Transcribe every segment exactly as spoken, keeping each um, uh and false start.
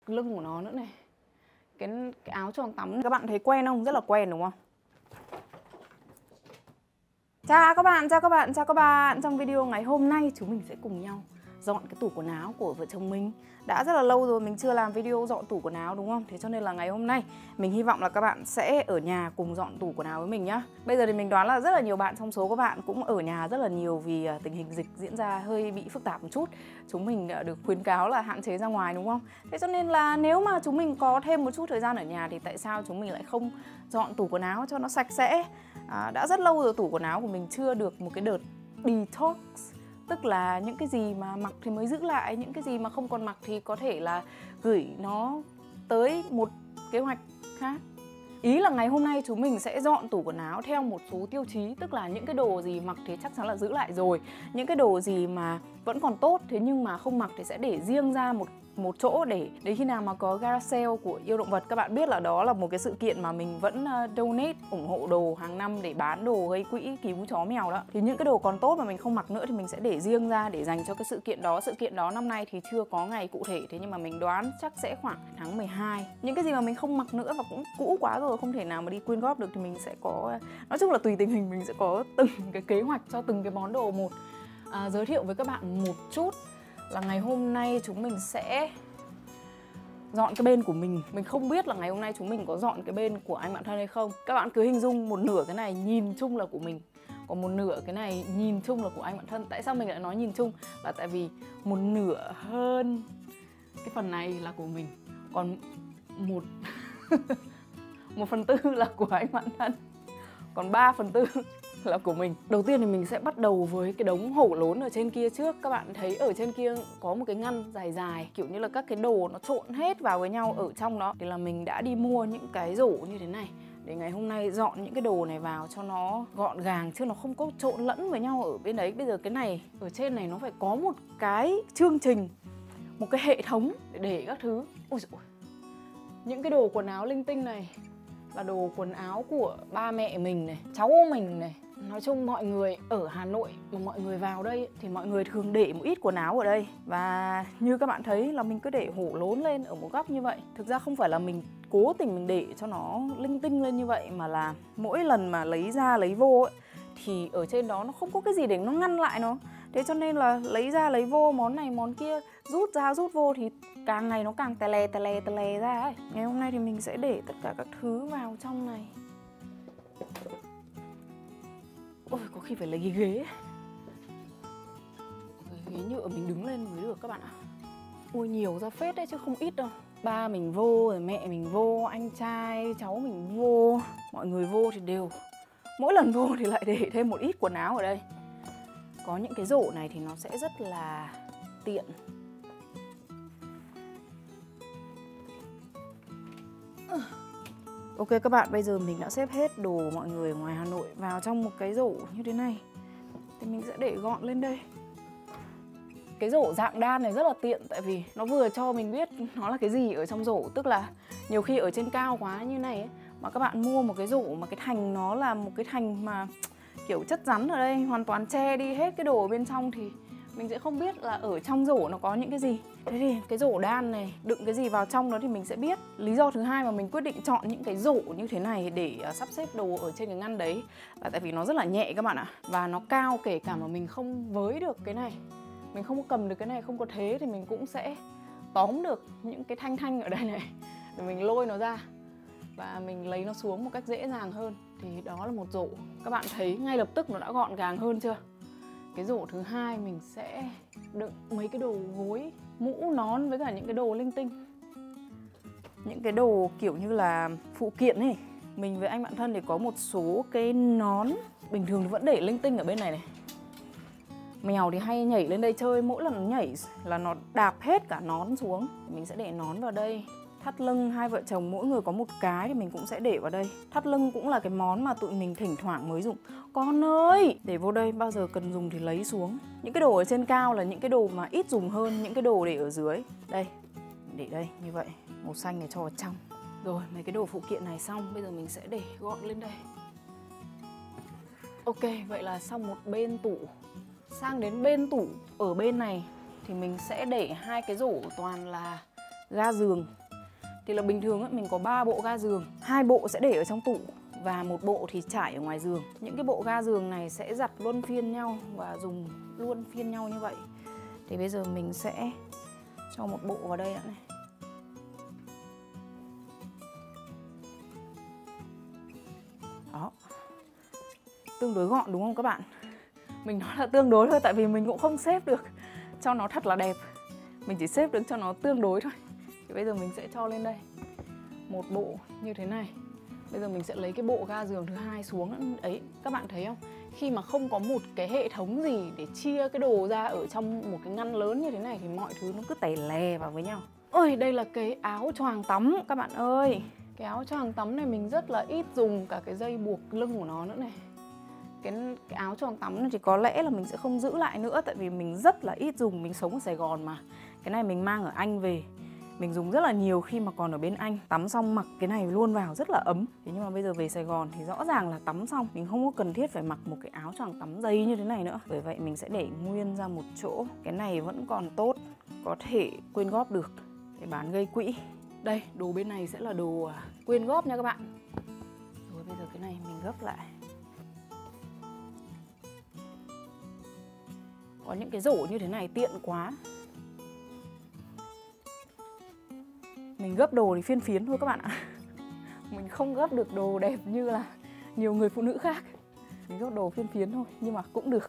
lưng của nó nữa này. Cái, cái áo choàng tắm các bạn thấy quen không? Rất là quen đúng không? Chào các bạn, chào các bạn, chào các bạn. Trong video ngày hôm nay chúng mình sẽ cùng nhau dọn cái tủ quần áo của vợ chồng mình. Đã rất là lâu rồi mình chưa làm video dọn tủ quần áo đúng không? Thế cho nên là ngày hôm nay mình hy vọng là các bạn sẽ ở nhà cùng dọn tủ quần áo với mình nhá. Bây giờ thì mình đoán là rất là nhiều bạn trong số các bạn cũng ở nhà rất là nhiều vì tình hình dịch diễn ra hơi bị phức tạp một chút. Chúng mình được khuyến cáo là hạn chế ra ngoài đúng không? Thế cho nên là nếu mà chúng mình có thêm một chút thời gian ở nhà thì tại sao chúng mình lại không dọn tủ quần áo cho nó sạch sẽ? À, đã rất lâu rồi tủ quần áo của mình chưa được một cái đợt detox. Tức là những cái gì mà mặc thì mới giữ lại, những cái gì mà không còn mặc thì có thể là gửi nó tới một kế hoạch khác. Ý là ngày hôm nay chúng mình sẽ dọn tủ quần áo theo một số tiêu chí. Tức là những cái đồ gì mặc thì chắc chắn là giữ lại rồi. Những cái đồ gì mà vẫn còn tốt thế nhưng mà không mặc thì sẽ để riêng ra một một chỗ để đến khi nào mà có garage sale của Yêu Động Vật. Các bạn biết là đó là một cái sự kiện mà mình vẫn donate, ủng hộ đồ hàng năm để bán đồ gây quỹ cứu chó mèo đó. Thì những cái đồ còn tốt mà mình không mặc nữa thì mình sẽ để riêng ra để dành cho cái sự kiện đó. Sự kiện đó năm nay thì chưa có ngày cụ thể, thế nhưng mà mình đoán chắc sẽ khoảng tháng mười hai. Những cái gì mà mình không mặc nữa và cũng cũ quá rồi, không thể nào mà đi quyên góp được thì mình sẽ có, nói chung là tùy tình hình mình sẽ có từng cái kế hoạch cho từng cái món đồ một. À, giới thiệu với các bạn một chút là ngày hôm nay chúng mình sẽ dọn cái bên của mình. Mình không biết là ngày hôm nay chúng mình có dọn cái bên của anh bạn thân hay không. Các bạn cứ hình dung một nửa cái này nhìn chung là của mình, còn một nửa cái này nhìn chung là của anh bạn thân. Tại sao mình lại nói nhìn chung? Là tại vì một nửa hơn cái phần này là của mình, còn một một phần tư là của anh bạn thân, còn ba phần tư là của mình. Đầu tiên thì mình sẽ bắt đầu với cái đống hổ lốn ở trên kia trước. Các bạn thấy ở trên kia có một cái ngăn dài dài, kiểu như là các cái đồ nó trộn hết vào với nhau ở trong đó. Thì là mình đã đi mua những cái rổ như thế này để ngày hôm nay dọn những cái đồ này vào cho nó gọn gàng, chứ nó không có trộn lẫn với nhau ở bên đấy. Bây giờ cái này ở trên này nó phải có một cái chương trình, một cái hệ thống để để các thứ. Ôi dồi ôi. Những cái đồ quần áo linh tinh này là đồ quần áo của ba mẹ mình này, cháu mình này. Nói chung mọi người ở Hà Nội mà mọi người vào đây thì mọi người thường để một ít quần áo ở đây. Và như các bạn thấy là mình cứ để hổ lốn lên ở một góc như vậy. Thực ra không phải là mình cố tình mình để cho nó linh tinh lên như vậy, mà là mỗi lần mà lấy ra lấy vô ấy, thì ở trên đó nó không có cái gì để nó ngăn lại nó. Thế cho nên là lấy ra lấy vô, món này món kia, rút ra rút vô thì càng ngày nó càng tè lè tè lè tè lè ra ấy. Ngày hôm nay thì mình sẽ để tất cả các thứ vào trong này. Ôi, có khi phải lấy cái ghế. Cái ghế nhựa mình đứng lên mới được các bạn ạ. Ui, nhiều ra phết đấy chứ không ít đâu. Ba mình vô, rồi mẹ mình vô, anh trai, cháu mình vô. Mọi người vô thì đều, mỗi lần vô thì lại để thêm một ít quần áo ở đây. Có những cái rổ này thì nó sẽ rất là tiện. Ok các bạn, bây giờ mình đã xếp hết đồ mọi người ở ngoài Hà Nội vào trong một cái rổ như thế này. Thì mình sẽ để gọn lên đây. Cái rổ dạng đan này rất là tiện, tại vì nó vừa cho mình biết nó là cái gì ở trong rổ. Tức là nhiều khi ở trên cao quá như này ấy, mà các bạn mua một cái rổ mà cái thành nó là một cái thành mà kiểu chất rắn ở đây, hoàn toàn che đi hết cái đồ ở bên trong thì mình sẽ không biết là ở trong rổ nó có những cái gì. Thế thì cái rổ đan này đựng cái gì vào trong đó thì mình sẽ biết. Lý do thứ hai mà mình quyết định chọn những cái rổ như thế này để sắp xếp đồ ở trên cái ngăn đấy là tại vì nó rất là nhẹ các bạn ạ. Và nó cao, kể cả mà mình không với được cái này, mình không có cầm được cái này, không có thế thì mình cũng sẽ tóm được những cái thanh thanh ở đây này để mình lôi nó ra và mình lấy nó xuống một cách dễ dàng hơn. Thì đó là một rổ. Các bạn thấy ngay lập tức nó đã gọn gàng hơn chưa? Cái rổ thứ hai mình sẽ đựng mấy cái đồ gối, mũ, nón với cả những cái đồ linh tinh. Những cái đồ kiểu như là phụ kiện ấy. Mình với anh bạn thân thì có một số cái nón bình thường thì vẫn để linh tinh ở bên này này. Mèo thì hay nhảy lên đây chơi, mỗi lần nó nhảy là nó đạp hết cả nón xuống. Mình sẽ để nón vào đây. Thắt lưng hai vợ chồng mỗi người có một cái thì mình cũng sẽ để vào đây. Thắt lưng cũng là cái món mà tụi mình thỉnh thoảng mới dùng. Con ơi! Để vô đây, bao giờ cần dùng thì lấy xuống. Những cái đồ ở trên cao là những cái đồ mà ít dùng hơn những cái đồ để ở dưới. Đây, để đây, như vậy. Màu xanh này cho vào trong. Rồi, mấy cái đồ phụ kiện này xong, bây giờ mình sẽ để gọn lên đây. Ok, vậy là xong một bên tủ. Sang đến bên tủ ở bên này thì mình sẽ để hai cái rổ toàn là ga giường. Thì là bình thường ấy, mình có ba bộ ga giường, hai bộ sẽ để ở trong tủ và một bộ thì trải ở ngoài giường. Những cái bộ ga giường này sẽ giặt luân phiên nhau và dùng luôn phiên nhau như vậy. Thì bây giờ mình sẽ cho một bộ vào đây đã này. Đó. Tương đối gọn đúng không các bạn? Mình nói là tương đối thôi tại vì mình cũng không xếp được cho nó thật là đẹp. Mình chỉ xếp được cho nó tương đối thôi. Thì bây giờ mình sẽ cho lên đây một bộ như thế này. Bây giờ mình sẽ lấy cái bộ ga giường thứ hai xuống. Ấy, các bạn thấy không? Khi mà không có một cái hệ thống gì để chia cái đồ ra ở trong một cái ngăn lớn như thế này thì mọi thứ nó cứ tè lè vào với nhau. Ôi, đây là cái áo choàng tắm các bạn ơi. Cái áo choàng tắm này mình rất là ít dùng cả cái dây buộc lưng của nó nữa này. Cái, cái áo choàng tắm này thì có lẽ là mình sẽ không giữ lại nữa tại vì mình rất là ít dùng, mình sống ở Sài Gòn mà. Cái này mình mang ở Anh về, mình dùng rất là nhiều khi mà còn ở bên Anh. Tắm xong mặc cái này luôn vào rất là ấm. Thế nhưng mà bây giờ về Sài Gòn thì rõ ràng là tắm xong mình không có cần thiết phải mặc một cái áo choàng tắm dày như thế này nữa. Bởi vậy mình sẽ để nguyên ra một chỗ. Cái này vẫn còn tốt, có thể quyên góp được để bán gây quỹ. Đây, đồ bên này sẽ là đồ quyên góp nha các bạn. Rồi bây giờ cái này mình gấp lại. Có những cái rổ như thế này tiện quá. Mình gấp đồ thì phiên phiến thôi các bạn ạ. Mình không gấp được đồ đẹp như là nhiều người phụ nữ khác. Mình gấp đồ phiên phiến thôi, nhưng mà cũng được.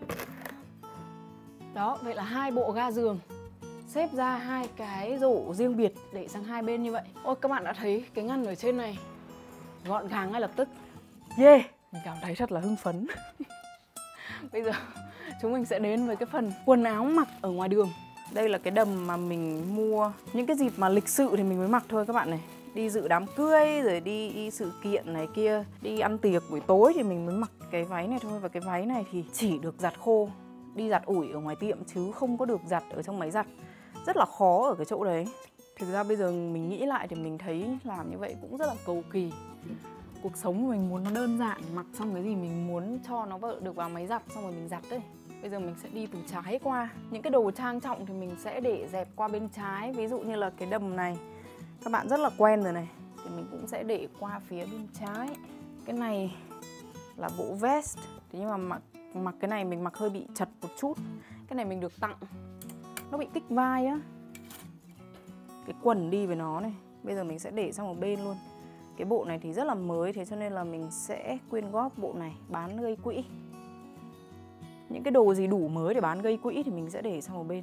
Đó, vậy là hai bộ ga giường xếp ra hai cái rổ riêng biệt để sang hai bên như vậy. Ôi, các bạn đã thấy cái ngăn ở trên này gọn gàng ngay lập tức. Yeah, mình cảm thấy rất là hưng phấn. Bây giờ chúng mình sẽ đến với cái phần quần áo mặc ở ngoài đường. Đây là cái đầm mà mình mua những cái dịp mà lịch sự thì mình mới mặc thôi các bạn này. Đi dự đám cưới rồi đi, đi sự kiện này kia, đi ăn tiệc buổi tối thì mình mới mặc cái váy này thôi. Và cái váy này thì chỉ được giặt khô, đi giặt ủi ở ngoài tiệm chứ không có được giặt ở trong máy giặt. Rất là khó ở cái chỗ đấy. Thực ra bây giờ mình nghĩ lại thì mình thấy làm như vậy cũng rất là cầu kỳ. Cuộc sống của mình muốn nó đơn giản, mặc xong cái gì mình muốn cho nó được vào máy giặt xong rồi mình giặt đấy. Bây giờ mình sẽ đi từ trái qua. Những cái đồ trang trọng thì mình sẽ để dẹp qua bên trái. Ví dụ như là cái đầm này các bạn rất là quen rồi này, thì mình cũng sẽ để qua phía bên trái. Cái này là bộ vest. Thế nhưng mà mặc, mặc cái này mình mặc hơi bị chật một chút. Cái này mình được tặng, nó bị kích vai á. Cái quần đi với nó này, bây giờ mình sẽ để sang một bên luôn. Cái bộ này thì rất là mới, thế cho nên là mình sẽ quyên góp bộ này bán gây quỹ. Những cái đồ gì đủ mới để bán gây quỹ thì mình sẽ để sang một bên.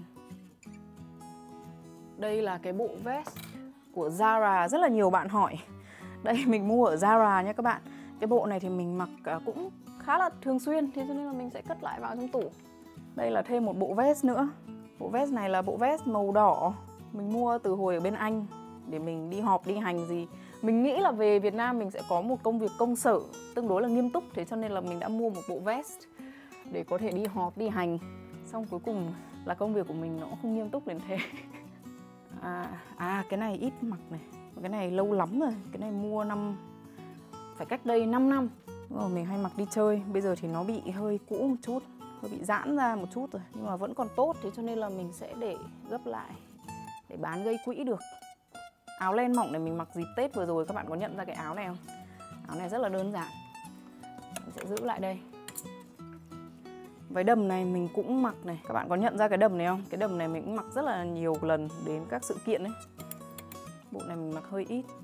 Đây là cái bộ vest của Zara, rất là nhiều bạn hỏi. Đây mình mua ở Zara nha các bạn. Cái bộ này thì mình mặc cũng khá là thường xuyên, thế cho nên là mình sẽ cất lại vào trong tủ. Đây là thêm một bộ vest nữa. Bộ vest này là bộ vest màu đỏ. Mình mua từ hồi ở bên Anh để mình đi họp đi hành gì. Mình nghĩ là về Việt Nam mình sẽ có một công việc công sở tương đối là nghiêm túc, thế cho nên là mình đã mua một bộ vest để có thể đi họp đi hành. Xong cuối cùng là công việc của mình nó không nghiêm túc đến thế. À, à cái này ít mặc này. Cái này lâu lắm rồi. Cái này mua năm phải cách đây năm năm. Rồi mình hay mặc đi chơi. Bây giờ thì nó bị hơi cũ một chút, hơi bị giãn ra một chút rồi, nhưng mà vẫn còn tốt, thế cho nên là mình sẽ để gấp lại để bán gây quỹ được. Áo len mỏng này mình mặc dịp Tết vừa rồi, các bạn có nhận ra cái áo này không? Áo này rất là đơn giản. Mình sẽ giữ lại đây. Váy đầm này mình cũng mặc này. Các bạn có nhận ra cái đầm này không? Cái đầm này mình cũng mặc rất là nhiều lần đến các sự kiện ấy. Bộ này mình mặc hơi ít.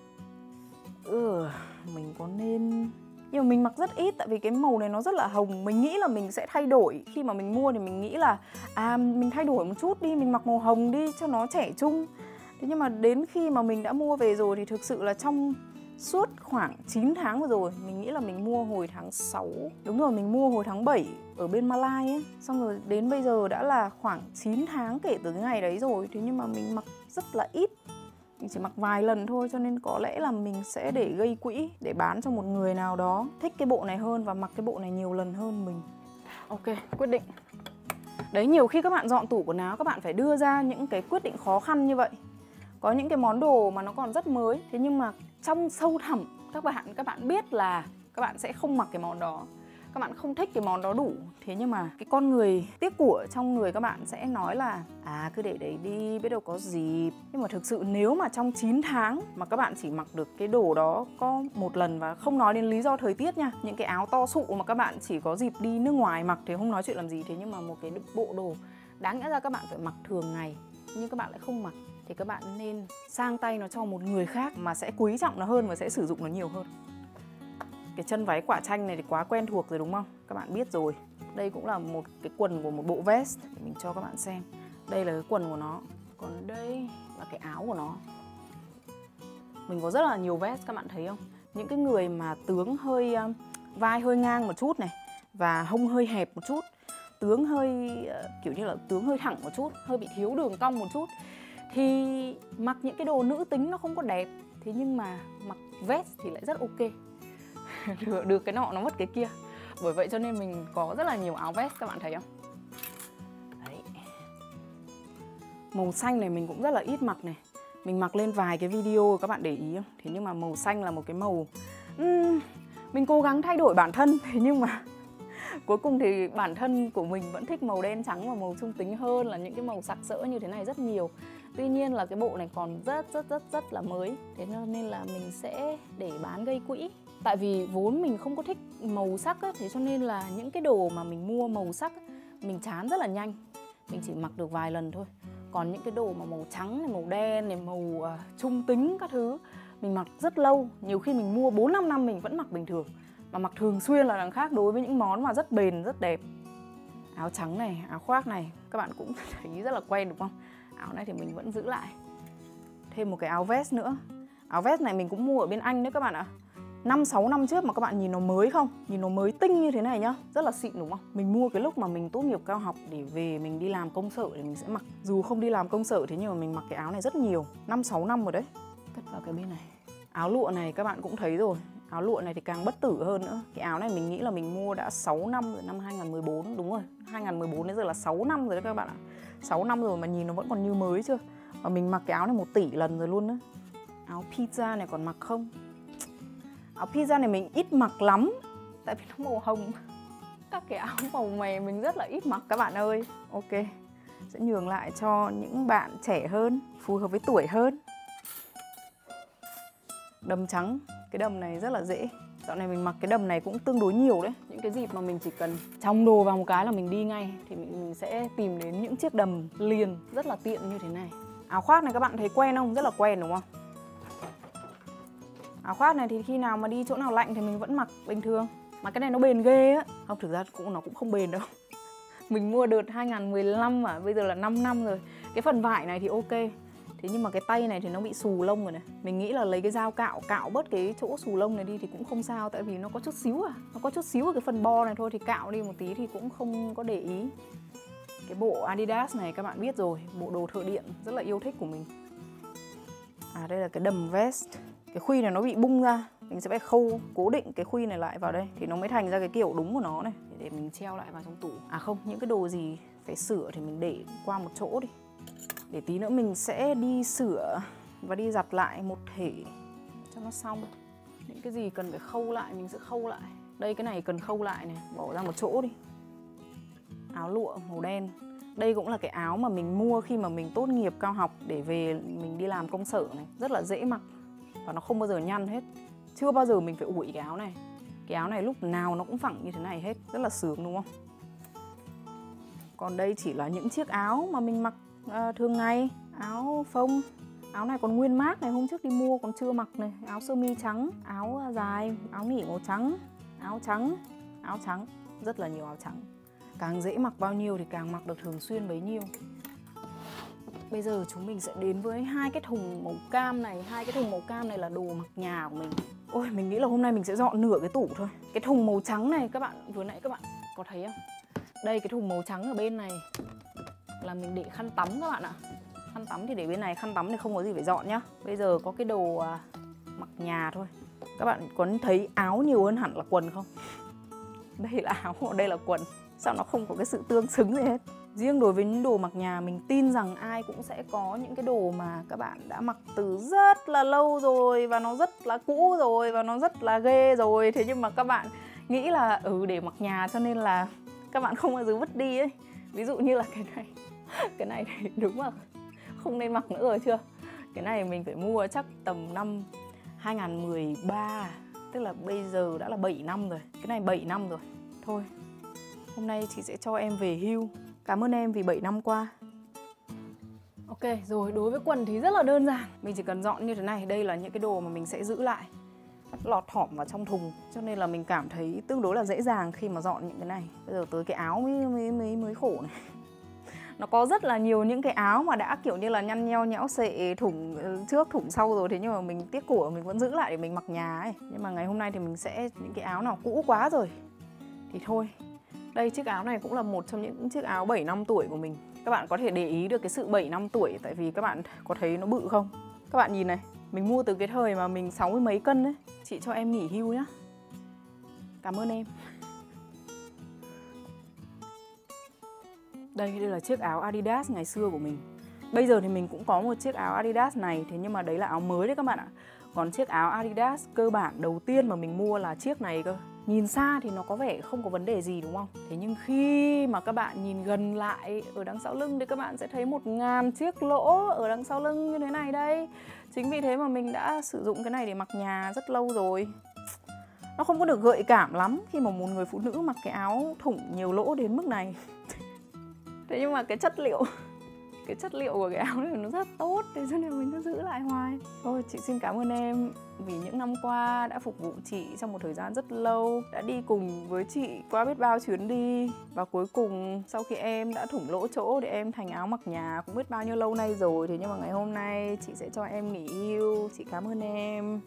Ừ, mình có nên... Nhưng mà mình mặc rất ít tại vì cái màu này nó rất là hồng. Mình nghĩ là mình sẽ thay đổi. Khi mà mình mua thì mình nghĩ là à, mình thay đổi một chút đi, mình mặc màu hồng đi cho nó trẻ trung. Thế nhưng mà đến khi mà mình đã mua về rồi thì thực sự là trong suốt khoảng chín tháng vừa rồi, mình nghĩ là mình mua hồi tháng sáu. Đúng rồi, mình mua hồi tháng bảy ở bên Malai ấy. Xong rồi đến bây giờ đã là khoảng chín tháng kể từ cái ngày đấy rồi. Thế nhưng mà mình mặc rất là ít. Mình chỉ mặc vài lần thôi, cho nên có lẽ là mình sẽ để gây quỹ để bán cho một người nào đó thích cái bộ này hơn và mặc cái bộ này nhiều lần hơn mình. Ok, quyết định. Đấy, nhiều khi các bạn dọn tủ quần áo, các bạn phải đưa ra những cái quyết định khó khăn như vậy. Có những cái món đồ mà nó còn rất mới, thế nhưng mà trong sâu thẳm các bạn các bạn biết là các bạn sẽ không mặc cái món đó. Các các bạn không thích cái món đó đủ. Thế nhưng mà cái con người tiếc của trong người các bạn sẽ nói là à cứ để đấy đi, biết đâu có dịp. Nhưng mà thực sự nếu mà trong chín tháng mà các bạn chỉ mặc được cái đồ đó có một lần, và không nói đến lý do thời tiết nha, những cái áo to sụ mà các bạn chỉ có dịp đi nước ngoài mặc thì không nói chuyện làm gì. Thế nhưng mà một cái bộ đồ đáng lẽ ra các bạn phải mặc thường ngày nhưng các bạn lại không mặc, thì các bạn nên sang tay nó cho một người khác mà sẽ quý trọng nó hơn và sẽ sử dụng nó nhiều hơn. Cái chân váy quả chanh này thì quá quen thuộc rồi đúng không? Các bạn biết rồi. Đây cũng là một cái quần của một bộ vest. Để mình cho các bạn xem. Đây là cái quần của nó. Còn đây là cái áo của nó. Mình có rất là nhiều vest, các bạn thấy không? Những cái người mà tướng hơi vai hơi ngang một chút này, và hông hơi hẹp một chút, tướng hơi kiểu như là tướng hơi thẳng một chút, hơi bị thiếu đường cong một chút, thì mặc những cái đồ nữ tính nó không có đẹp. Thế nhưng mà mặc vest thì lại rất ok. được, được cái nọ nó mất cái kia. Bởi vậy cho nên mình có rất là nhiều áo vest, các bạn thấy không? Đấy. Màu xanh này mình cũng rất là ít mặc này. Mình mặc lên vài cái video các bạn để ý không? Thế nhưng mà màu xanh là một cái màu uhm, mình cố gắng thay đổi bản thân. Thế nhưng mà cuối cùng thì bản thân của mình vẫn thích màu đen trắng và màu trung tính hơn là những cái màu sặc sỡ như thế này rất nhiều. Tuy nhiên là cái bộ này còn rất rất rất rất là mới. Thế nên là mình sẽ để bán gây quỹ. Tại vì vốn mình không có thích màu sắc á, thế cho nên là những cái đồ mà mình mua màu sắc á, mình chán rất là nhanh. Mình chỉ mặc được vài lần thôi. Còn những cái đồ mà màu trắng này, màu đen này, màu uh, trung tính các thứ, mình mặc rất lâu. Nhiều khi mình mua bốn năm năm mình vẫn mặc bình thường. Mà mặc thường xuyên là đằng khác đối với những món mà rất bền, rất đẹp. Áo trắng này, áo khoác này, các bạn cũng thấy rất là quen đúng không? Áo này thì mình vẫn giữ lại. Thêm một cái áo vest nữa. Áo vest này mình cũng mua ở bên Anh đấy các bạn ạ. năm sáu năm trước mà các bạn nhìn nó mới không? Nhìn nó mới tinh như thế này nhá. Rất là xịn đúng không? Mình mua cái lúc mà mình tốt nghiệp cao học để về mình đi làm công sở thì mình sẽ mặc. Dù không đi làm công sở thế nhưng mà mình mặc cái áo này rất nhiều. năm sáu năm rồi đấy. Cất vào cái bên này. Áo lụa này các bạn cũng thấy rồi. Áo lụa này thì càng bất tử hơn nữa. Cái áo này mình nghĩ là mình mua đã sáu năm rồi, năm hai nghìn mười bốn. Đúng rồi, hai nghìn mười bốn đến giờ là sáu năm rồi đấy các bạn ạ. sáu năm rồi mà nhìn nó vẫn còn như mới chưa. Và mình mặc cái áo này một tỷ lần rồi luôn đó. Áo pizza này còn mặc không? Áo pizza này mình ít mặc lắm. Tại vì nó màu hồng. Các cái áo màu mè mình rất là ít mặc các bạn ơi. Ok, sẽ nhường lại cho những bạn trẻ hơn, phù hợp với tuổi hơn. Đầm trắng. Cái đầm này rất là dễ. Dạo này mình mặc cái đầm này cũng tương đối nhiều đấy. Những cái dịp mà mình chỉ cần trong đồ vào một cái là mình đi ngay, thì mình, mình sẽ tìm đến những chiếc đầm liền rất là tiện như thế này. Áo khoác này các bạn thấy quen không? Rất là quen đúng không? Áo khoác này thì khi nào mà đi chỗ nào lạnh thì mình vẫn mặc bình thường. Mà cái này nó bền ghê á. Không, thực ra cũng nó cũng không bền đâu. Mình mua đợt hai nghìn mười lăm mà bây giờ là năm năm rồi. Cái phần vải này thì ok. Thế nhưng mà cái tay này thì nó bị xù lông rồi này. Mình nghĩ là lấy cái dao cạo, cạo bớt cái chỗ xù lông này đi thì cũng không sao. Tại vì nó có chút xíu à. Nó có chút xíu ở cái phần bo này thôi, thì cạo đi một tí thì cũng không có để ý. Cái bộ Adidas này các bạn biết rồi. Bộ đồ thợ điện rất là yêu thích của mình. À đây là cái đầm vest. Cái khuy này nó bị bung ra. Mình sẽ phải khâu cố định cái khuy này lại vào đây thì nó mới thành ra cái kiểu đúng của nó này. Để mình treo lại vào trong tủ. À không, những cái đồ gì phải sửa thì mình để qua một chỗ đi. Để tí nữa mình sẽ đi sửa và đi giặt lại một thể cho nó xong. Những cái gì cần phải khâu lại mình sẽ khâu lại. Đây cái này cần khâu lại này, bỏ ra một chỗ đi. Áo lụa màu đen. Đây cũng là cái áo mà mình mua khi mà mình tốt nghiệp cao học để về mình đi làm công sở này. Rất là dễ mặc và nó không bao giờ nhăn hết. Chưa bao giờ mình phải ủi cái áo này. Cái áo này lúc nào nó cũng phẳng như thế này hết. Rất là sướng đúng không? Còn đây chỉ là những chiếc áo mà mình mặc à, thường ngày. Áo phông. Áo này còn nguyên mác này, hôm trước đi mua còn chưa mặc này. Áo sơ mi trắng, áo dài, áo nỉ màu trắng, áo trắng, áo trắng. Rất là nhiều áo trắng. Càng dễ mặc bao nhiêu thì càng mặc được thường xuyên bấy nhiêu. Bây giờ chúng mình sẽ đến với hai cái thùng màu cam này. Hai cái thùng màu cam này là đồ mặc nhà của mình. Ôi, mình nghĩ là hôm nay mình sẽ dọn nửa cái tủ thôi. Cái thùng màu trắng này các bạn, vừa nãy các bạn có thấy không? Đây, cái thùng màu trắng ở bên này là mình để khăn tắm các bạn ạ. Khăn tắm thì để bên này, khăn tắm thì không có gì phải dọn nhá. Bây giờ có cái đồ à, mặc nhà thôi. Các bạn có thấy áo nhiều hơn hẳn là quần không? Đây là áo, đây là quần. Sao nó không có cái sự tương xứng gì hết. Riêng đối với những đồ mặc nhà, mình tin rằng ai cũng sẽ có những cái đồ mà các bạn đã mặc từ rất là lâu rồi, và nó rất là cũ rồi, và nó rất là ghê rồi. Thế nhưng mà các bạn nghĩ là ừ để mặc nhà cho nên là các bạn không bao giờ vứt đi ấy. Ví dụ như là cái này, cái này thì đúng là không nên mặc nữa rồi chưa. Cái này mình phải mua chắc tầm năm hai nghìn không trăm mười ba, tức là bây giờ đã là bảy năm rồi. Cái này bảy năm rồi. Thôi, hôm nay chị sẽ cho em về hưu. Cảm ơn em vì bảy năm qua. Ok, rồi đối với quần thì rất là đơn giản. Mình chỉ cần dọn như thế này. Đây là những cái đồ mà mình sẽ giữ lại, lọt thỏm vào trong thùng. Cho nên là mình cảm thấy tương đối là dễ dàng khi mà dọn những cái này. Bây giờ tới cái áo mới, mới, mới, mới khổ này. Nó có rất là nhiều những cái áo mà đã kiểu như là nhăn nheo nhẽo xệ, thủng trước thủng sau rồi. Thế nhưng mà mình tiếc của mình vẫn giữ lại để mình mặc nhà ấy. Nhưng mà ngày hôm nay thì mình sẽ, những cái áo nào cũ quá rồi thì thôi. Đây, chiếc áo này cũng là một trong những chiếc áo bảy năm tuổi của mình. Các bạn có thể để ý được cái sự bảy năm tuổi. Tại vì các bạn có thấy nó bự không? Các bạn nhìn này, mình mua từ cái thời mà mình sáu mươi mấy cân ấy. Chị cho em nghỉ hưu nhá. Cảm ơn em. Đây, đây là chiếc áo Adidas ngày xưa của mình. Bây giờ thì mình cũng có một chiếc áo Adidas này. Thế nhưng mà đấy là áo mới đấy các bạn ạ. Còn chiếc áo Adidas cơ bản đầu tiên mà mình mua là chiếc này cơ. Nhìn xa thì nó có vẻ không có vấn đề gì đúng không? Thế nhưng khi mà các bạn nhìn gần lại ở đằng sau lưng thì các bạn sẽ thấy một ngàn chiếc lỗ ở đằng sau lưng như thế này đây. Chính vì thế mà mình đã sử dụng cái này để mặc nhà rất lâu rồi. Nó không có được gợi cảm lắm khi mà một người phụ nữ mặc cái áo thủng nhiều lỗ đến mức này. Thế nhưng mà cái chất liệu Cái chất liệu của cái áo này nó rất tốt. Thế cho nên mình cứ giữ lại hoài. Thôi, chị xin cảm ơn em vì những năm qua đã phục vụ chị trong một thời gian rất lâu, đã đi cùng với chị qua biết bao chuyến đi. Và cuối cùng sau khi em đã thủng lỗ chỗ để em thành áo mặc nhà cũng biết bao nhiêu lâu nay rồi. Thế nhưng mà ngày hôm nay chị sẽ cho em nghỉ hưu. Chị cảm ơn em.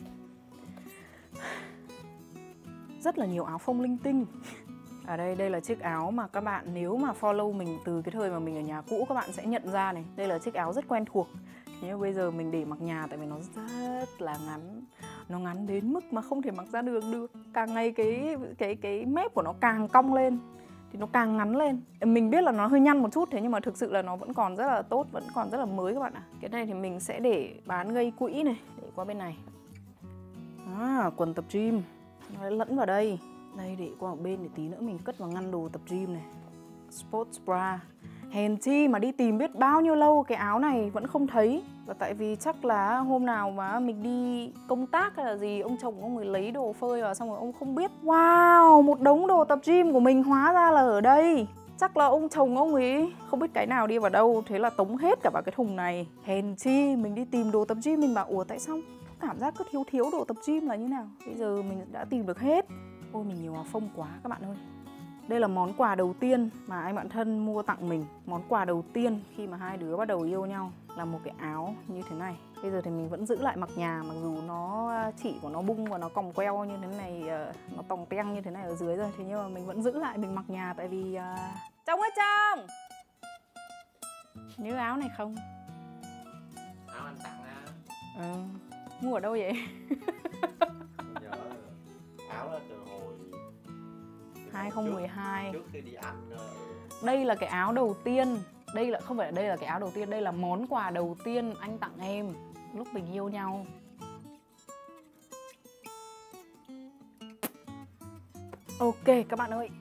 Rất là nhiều áo phông linh tinh. Ở đây, đây là chiếc áo mà các bạn nếu mà follow mình từ cái thời mà mình ở nhà cũ các bạn sẽ nhận ra này. Đây là chiếc áo rất quen thuộc. Nhưng mà bây giờ mình để mặc nhà tại vì nó rất là ngắn. Nó ngắn đến mức mà không thể mặc ra đường được. Càng ngày cái cái cái mép của nó càng cong lên thì nó càng ngắn lên. Mình biết là nó hơi nhăn một chút, thế nhưng mà thực sự là nó vẫn còn rất là tốt, vẫn còn rất là mới các bạn ạ. Cái này thì mình sẽ để bán gây quỹ này, để qua bên này. À, quần tập gym nó lẫn vào đây. Đây, để qua một bên để tí nữa mình cất vào ngăn đồ tập gym này. Sports bra. Hèn chi mà đi tìm biết bao nhiêu lâu cái áo này vẫn không thấy. Và tại vì chắc là hôm nào mà mình đi công tác hay là gì, ông chồng ông ấy lấy đồ phơi vào xong rồi ông không biết. Wow, một đống đồ tập gym của mình hóa ra là ở đây. Chắc là ông chồng ông ấy không biết cái nào đi vào đâu, thế là tống hết cả vào cái thùng này. Hèn chi mình đi tìm đồ tập gym mình bảo ủa tại sao cảm giác cứ thiếu thiếu đồ tập gym là như nào. Bây giờ mình đã tìm được hết. Ôi mình nhiều áo phông quá các bạn ơi. Đây là món quà đầu tiên mà anh bạn thân mua tặng mình. Món quà đầu tiên khi mà hai đứa bắt đầu yêu nhau là một cái áo như thế này. Bây giờ thì mình vẫn giữ lại mặc nhà, mặc dù nó chỉ của nó bung và nó còng queo như thế này, nó tòng teng như thế này ở dưới rồi. Thế nhưng mà mình vẫn giữ lại mình mặc nhà tại vì uh... Chồng ơi chồng, nhớ áo này không? Áo anh tặng á. Ừ. Mua ở đâu vậy? Nhớ áo là từ hồi hai không một hai. Trước khi đi Anh. Đây là cái áo đầu tiên. Đây là không phải là đây là cái áo đầu tiên, đây là món quà đầu tiên anh tặng em lúc mình yêu nhau. Ok các bạn ơi.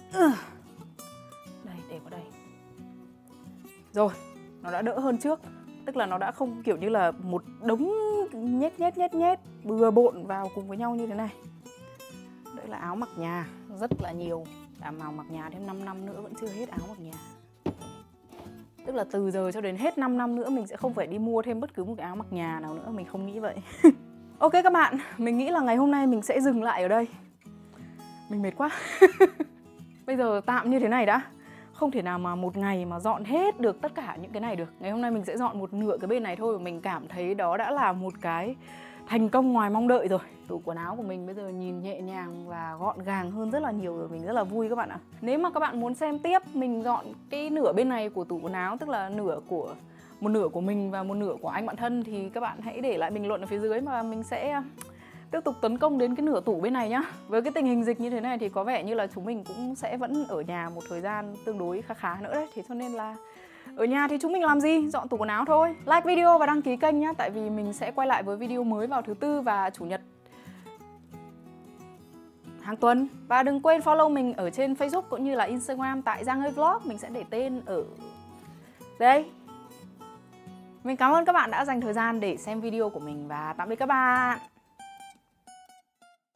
Đây, để vào đây. Rồi, nó đã đỡ hơn trước. Tức là nó đã không kiểu như là một đống nhét nhét nhét nhét bừa bộn vào cùng với nhau như thế này. Đây là áo mặc nhà, rất là nhiều. Đảm bảo mặc nhà thêm năm năm nữa vẫn chưa hết áo mặc nhà. Tức là từ giờ cho đến hết năm năm nữa mình sẽ không phải đi mua thêm bất cứ một cái áo mặc nhà nào nữa. Mình không nghĩ vậy. Ok các bạn, mình nghĩ là ngày hôm nay mình sẽ dừng lại ở đây. Mình mệt quá. Bây giờ tạm như thế này đã. Không thể nào mà một ngày mà dọn hết được tất cả những cái này được. Ngày hôm nay mình sẽ dọn một nửa cái bên này thôi. Và mình cảm thấy đó đã là một cái thành công ngoài mong đợi rồi. Tủ quần áo của mình bây giờ nhìn nhẹ nhàng và gọn gàng hơn rất là nhiều rồi. Mình rất là vui các bạn ạ. Nếu mà các bạn muốn xem tiếp mình dọn cái nửa bên này của tủ quần áo, tức là nửa của một nửa của mình và một nửa của anh bạn thân, thì các bạn hãy để lại bình luận ở phía dưới mà mình sẽ tiếp tục tấn công đến cái nửa tủ bên này nhá. Với cái tình hình dịch như thế này thì có vẻ như là chúng mình cũng sẽ vẫn ở nhà một thời gian tương đối khá khá nữa đấy. Thế cho nên là ở nhà thì chúng mình làm gì? Dọn tủ quần áo thôi. Like video và đăng ký kênh nhá. Tại vì mình sẽ quay lại với video mới vào thứ Tư và Chủ nhật hàng tuần. Và đừng quên follow mình ở trên Facebook cũng như là Instagram tại Giang Ơi Vlog. Mình sẽ để tên ở đây. Mình cảm ơn các bạn đã dành thời gian để xem video của mình và tạm biệt các bạn.